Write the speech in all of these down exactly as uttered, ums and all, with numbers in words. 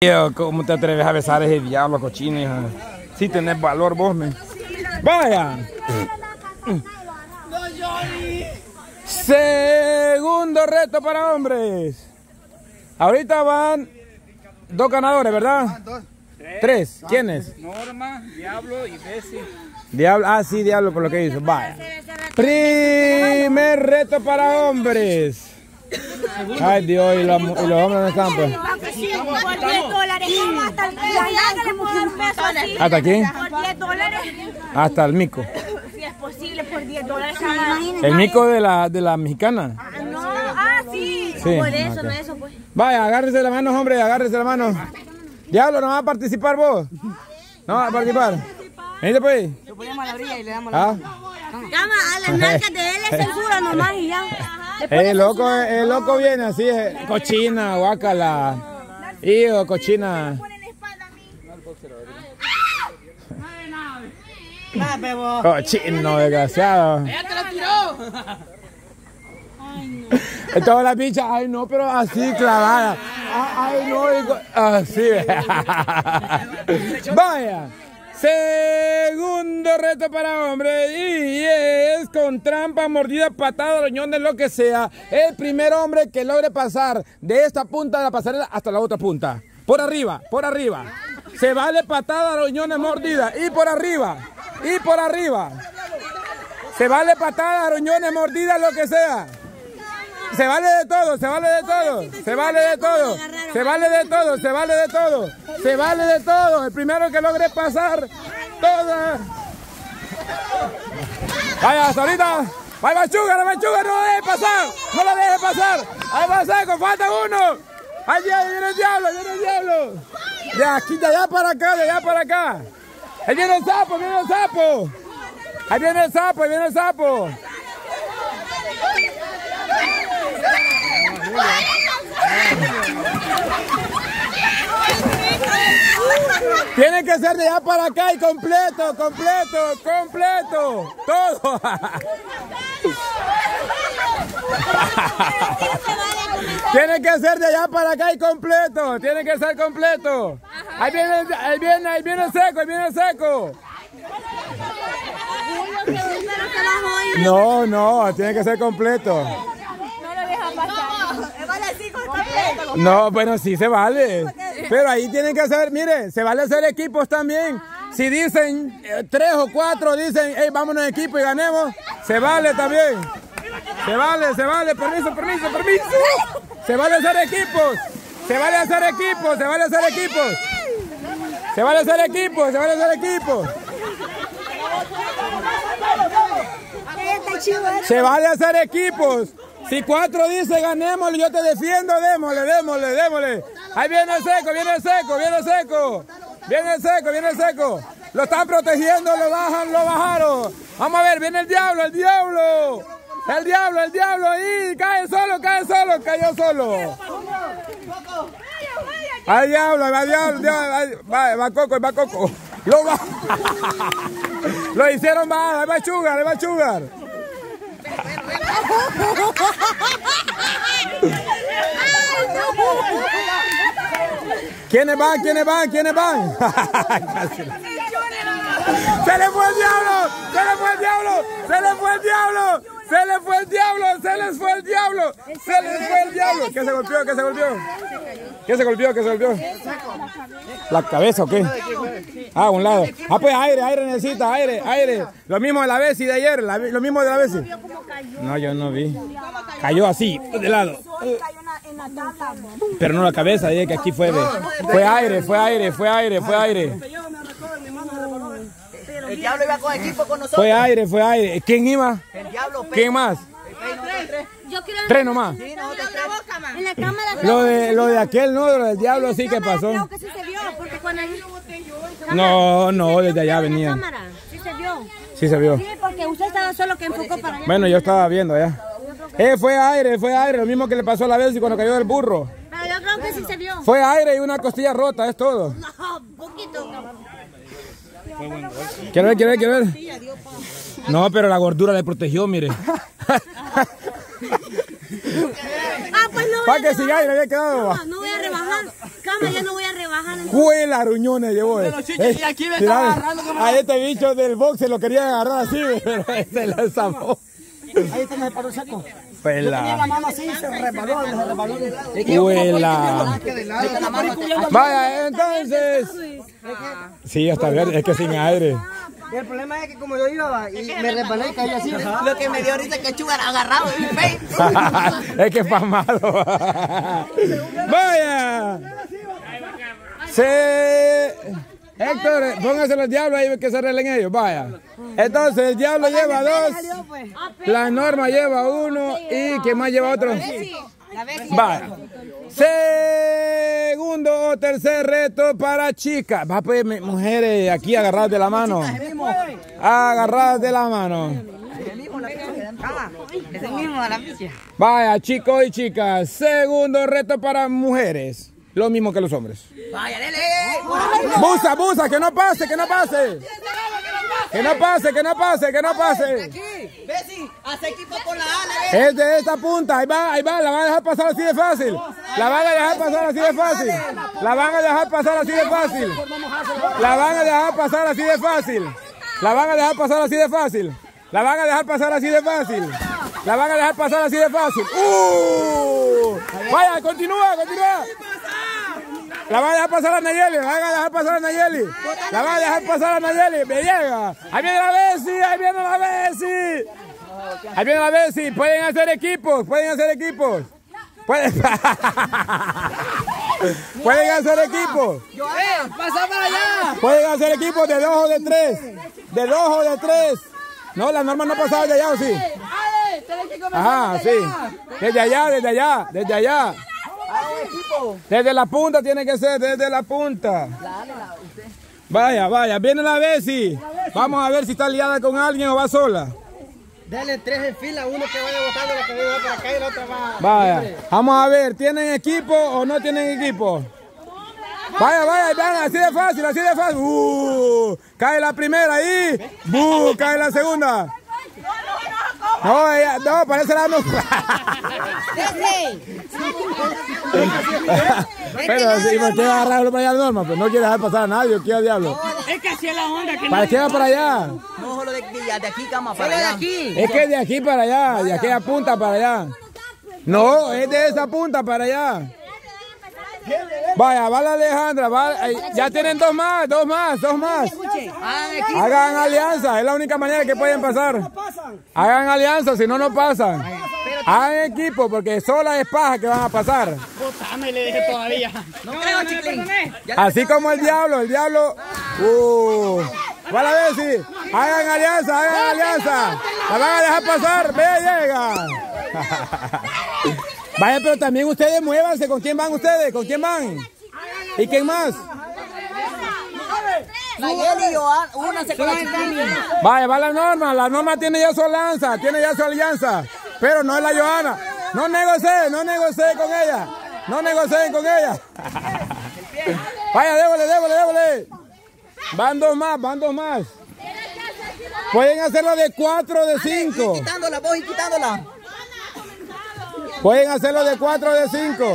¿Cómo te atreves a besar a ese diablo, cochino, hija? Si tenés valor vos, me. ¡Vaya! Segundo reto para hombres. Ahorita van dos ganadores, ¿verdad? Dos. Tres. Tres. ¿Quiénes? Norma, Diablo y Bessie. Diablo, ah, sí, Diablo, por lo que hizo. Vaya. Primer reto para hombres. Ay, Dios, y, la, y los hombres no están, pues. Por diez dólares. ¿Hasta aquí? Por diez dólares. Hasta el mico. Si es posible, por diez dólares. ¿El mico de la, de la mexicana? Ah, no. Ah, sí. Sí. Por eso, Okay. no eso, pues. Vaya, agárrese la mano, hombre, agárrese la mano. Diablo, ¿no va a participar vos? ¿No va a participar? Venite, pues. Lo ponemos a la orilla y le damos la... ¿Ah? Llama a las nalgas de él, es censura nomás y ya. El loco, el loco viene así, cochina, guácala. Hijo, cochina. Cochino, desgraciado. ¡Ella te lo tiró! Toda la bicha, ay no, pero así clavada. Ay no, así. Vaya. Segundo reto para hombres y es con trampa, mordida, patada, roñón, de lo que sea. El primer hombre que logre pasar de esta punta de la pasarela hasta la otra punta. Por arriba, por arriba. Se vale patada, roñones, mordida. Y por arriba, y por arriba. Se vale patada, roñones, mordida, lo que sea. Se vale de todo, se vale de todo, se vale de todo, se vale de todo, se vale de todo, se vale de todo. El primero que logre pasar toda. Vaya, hasta ahorita. Ahí va Sugar, va Sugar, no lo deje pasar, no lo deje pasar. Ahí va Seco, falta uno. Ahí viene el diablo, viene el diablo. De aquí, de allá para acá, de allá para acá. Ahí viene el sapo, viene el sapo. Ahí viene el sapo, ahí viene el sapo. Tiene que ser de allá para acá y completo, completo, completo, todo. Tiene que ser de allá para acá y completo, tiene que ser completo. Ahí viene, ahí viene, ahí viene el seco, ahí viene el seco. No, no, tiene que ser completo. No, bueno, sí se vale. Pero ahí tienen que hacer, mire, se vale hacer equipos también. Si dicen eh, tres o cuatro, dicen, hey, vámonos en equipo y ganemos, se vale también. Se vale, se vale, permiso, permiso, permiso. Se vale hacer equipos. Se vale hacer equipos, se vale hacer equipos. Se vale hacer equipos, se vale hacer equipos. Se vale hacer equipos. Si cuatro dice ganémosle, yo te defiendo, démosle, démosle, démosle. Ahí viene el seco, viene el seco, viene el seco. Viene el seco, viene el seco. Lo están protegiendo, lo bajan, lo bajaron. Vamos a ver, viene el diablo, el diablo. El diablo, el diablo ahí. Cae solo, cae solo, cayó solo. Ahí diablo, va diablo, diablo. Va, va Coco, va Coco. Lo, va. Lo hicieron bajar, ahí va Sugar, ahí va Sugar. ¿Quiénes van? ¿Quiénes van? ¿Quiénes van? ¡Se le fue el diablo! ¡Se le fue el diablo! ¡Se le fue el diablo! ¡Se le fue el diablo! ¡Se les fue el diablo! ¡Se les fue el diablo! ¿Qué se golpeó? ¿Qué se golpeó? ¿Qué se golpeó? ¿Qué se golpeó? ¿La cabeza o qué? Ah, a un lado. Ah, pues aire, aire necesita, aire, aire. Lo mismo de la Bessie de ayer, la, lo mismo de la Bessie. No, yo no vi. Cayó así, de lado. Pero no la cabeza, dije que aquí fue de... Fue aire, fue aire, fue aire, fue aire. El diablo iba con equipo con nosotros. Fue aire, fue aire. ¿Quién iba? El diablo. ¿Quién más? Yo quiero Tres nomás. en la cámara. Lo de, lo de aquel, no, lo del diablo sí que pasó. Creo que sí se vio, porque cuando No, no, desde allá venía. sí se vio. Sí se vio. Sí, porque usted estaba solo que enfocó para allá. Bueno, yo estaba viendo allá. Eh, fue aire, fue aire, lo mismo que le pasó a la Bessie cuando cayó del burro. Pero yo creo que sí se vio. Fue aire y una costilla rota, es todo. No, poquito. Quiero ver, quiero ver, quiero ver. No, pero la gordura le protegió, mire. Ah, pues no voy Para a que siga y le había quedado. No, no voy a rebajar. Cama, ya no voy a rebajar. Juela ruñones llevó. De los chichos, y aquí me estaba agarrando como- A este bicho del box se lo quería agarrar así, pero se lo zafó. Ahí está, me paró seco. Pela. Yo tenía la mano así, se resbaló, se resbaló. Juela. Vaya, entonces. Sí, hasta ver, es que sin aire. El problema es que como yo iba y me resbalé y caí así. Lo que me dio ahorita es que Chugar agarrado y fe. Es que es pa' malo. Vaya. Se... Héctor, póngase los diablos ahí que se arreglen ellos. Vaya. Entonces el diablo lleva dos. La Norma lleva uno. ¿Y quién más lleva otro? Vaya. Segundo o tercer reto para chicas. Va pues mujeres aquí agarradas de la mano. Agarradas de la mano. Es el mismo, la bicha. Vaya, chicos y chicas. Segundo reto para mujeres. Lo mismo que los hombres. Vaya, dele. Busa, busa, que no pase, que no pase. Que no pase, que no pase, que no pase. Aquí, Bessie, hace equipo con la Ale. Es de esta punta, ahí va, ahí va, la van a dejar pasar así de fácil. La van a dejar pasar así de fácil. La van a dejar pasar así de fácil. La van a dejar pasar así de fácil. La van a dejar pasar así de fácil. La van a dejar pasar así de fácil. La van a dejar pasar así de fácil. ¡Uh! Vaya, continúa, continúa. La van a dejar pasar a Nayeli, la van a dejar pasar a Nayeli. La van a dejar pasar a Nayeli. Me llega. Ahí viene la Bessie, ahí viene la Bessie. Ahí viene la Bessie. Pueden hacer equipos, pueden hacer equipos. Pueden, pueden hacer equipos. ¡Eh, pasa para allá! Pueden hacer equipos de dos o de tres. De dos o de tres. No, la Norma no pasaba de allá, ¿o sí? Ajá, sí. Desde allá, desde allá, desde allá. Desde la punta tiene que ser, desde la punta. Vaya, vaya, viene la Bessie. Vamos a ver si está liada con alguien o va sola. Dale tres en fila, uno que vaya botando, la que vaya para acá y la otra va. Vaya, vamos a ver, ¿tienen equipo o no tienen equipo? Vaya, vaya, van, así de fácil, así de fácil. Uh, cae la primera ahí. Uh, cae la segunda. No, ella, no, parece la no. Pero si me quiere agarrarlo para allá, Norma, pues no quiere dejar pasar a nadie, ¿qué diablo? Es que así es la onda. Que ¿Para qué va para allá? No, solo de, de, de aquí, cama, para allá. de aquí. Es que de aquí para allá, de aquella punta para allá. No, es de esa punta para allá. Vaya, va la Alejandra, va, ya tienen dos más, dos más, dos más. Hagan alianza, es la única manera que pueden pasar. Hagan alianza, si no, no pasan. Hagan equipo, porque sola es paja que van a pasar. Botame, le dije todavía. No creo, chiquilín. Así como el diablo, el diablo. Uh, va la Bessie. Hagan alianza, hagan alianza. La van a dejar pasar, ve, llega. Vaya, pero también ustedes muévanse. ¿Con quién van ustedes? ¿Con quién van? ¿Y quién más? Nayeli y Joan, únanse con la chiquilina. Vaya, va la Norma. La Norma tiene ya su alianza, tiene ya su alianza. Pero no es la Johanna. No negocien, no negocien con ella. No negocien con ella. Vaya, débole, débole, débole. Van dos más, van dos más. Pueden hacerlo de cuatro o de cinco. Quitándola, vos y quitándola. Pueden hacerlo de cuatro o de cinco.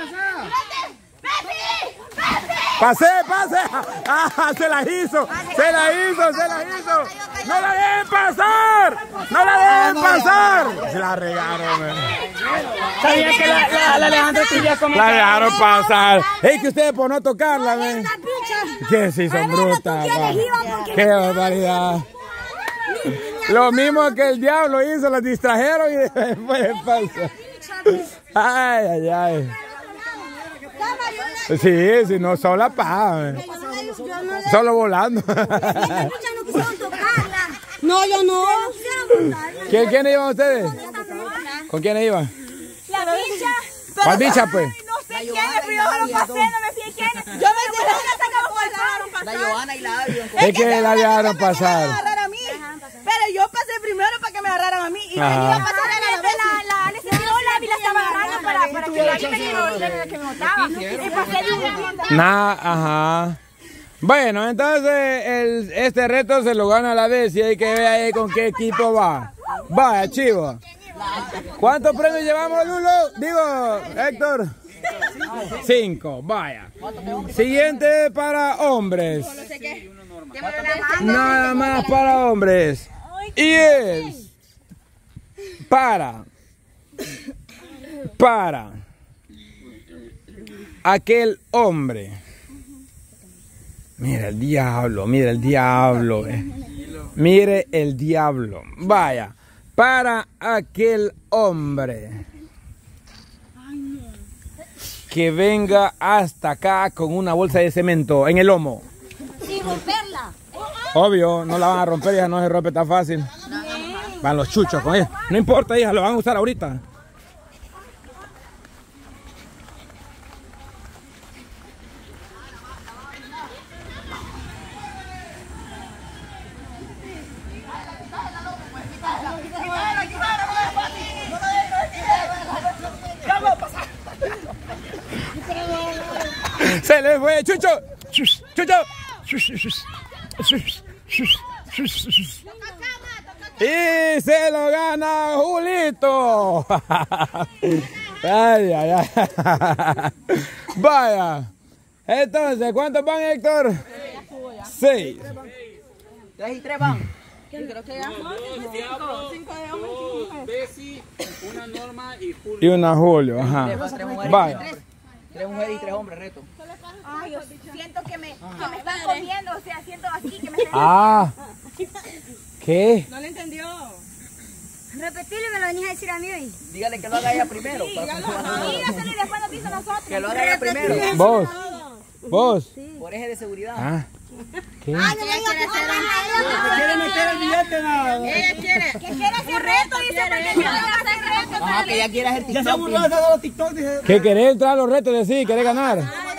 ¡Pase, pase! ¡Ah, se la hizo! ¡Se la hizo, se la hizo! ¡No la dejen pasar! ¡No la dejen pasar! Se la regaron, man. Sabía que la, la, la Alejandra quería comenzar. La dejaron pasar. Es que ustedes por no tocarla, man. Que sí son brutas, man. ¡Qué barbaridad! Lo mismo que el diablo hizo, los distrajeron y después pasó. Ay, ay, ay. Sí, sí, no, solo la paja. Solo volando. No, yo no. ¿Quién, ¿Quiénes iban ustedes? ¿Con quiénes iban? La bicha. ¿Cuál bicha, pues? No sé quiénes, pero yo solo pasé, no me fijé quiénes. Yo me fijé que La Johanna y la Abby. Es que la dejaron pasar. Pero yo pasé primero para que me agarraran a mí. Y Ajá. iba a pasar a la la la necesidad, la vi la estaba agarrando para, para que la vi me dijo que me notaba. Y pasé de Nah, ajá. Bueno, entonces el, este reto se lo gana la vez y hay que ver ahí con qué equipo va. Vaya, chivo. ¿Cuántos premios llevamos, Lulo? Digo, Héctor. Cinco, vaya. Siguiente para hombres. Nada más para hombres. Y es para, para aquel hombre. Mira el diablo, mira el diablo. Eh. Mire el diablo. Vaya, para aquel hombre que venga hasta acá con una bolsa de cemento en el lomo. Sin romperla. Obvio, no la van a romper, hija, no se rompe tan fácil. Van los chuchos con ella. No importa, hija, lo van a usar ahorita. Se le fue, Chucho. Chucho. Y se lo gana Julito. Ay, ay, ay. Vaya. Entonces, ¿cuántos van, Héctor? Seis. Tres y tres van. Yo creo que ya cinco. Cinco de hombres. Bessie, una Norma y Julio. Y una Julio, ajá. Vaya. Tres mujeres y tres hombres, reto. Ay, yo siento que me, que me están comiendo, o sea, siento así que me están... Ah. ¿Qué? No le entendió. Repetirle, me lo venís a decir a mí hoy. Dígale que lo haga ella primero. Sí, dígaselo y después nos dice a nosotros. Que lo haga ella primero. ¿Vos? ¿Vos? Por eje de seguridad. Ah. ¿Qué? Ay, no me digas que se ¿Te quiere meter el billete? No. Ella quiere. Que quiere hacer reto, dice, porque quiere hacer reto. Ah, que ella quiere hacer Ya se TikTok. burló de los TikTok. Dice. ¿Qué querés entrar a los retos de sí? ¿Querés ganar?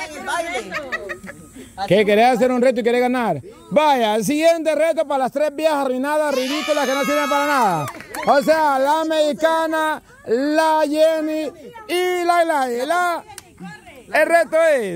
¿Qué querés hacer un reto y querés ganar? Vaya, el siguiente reto para las tres viejas arruinadas, ridículas, que no sirven para nada. O sea, la mexicana, la Jenny y la Eli. La... El reto es...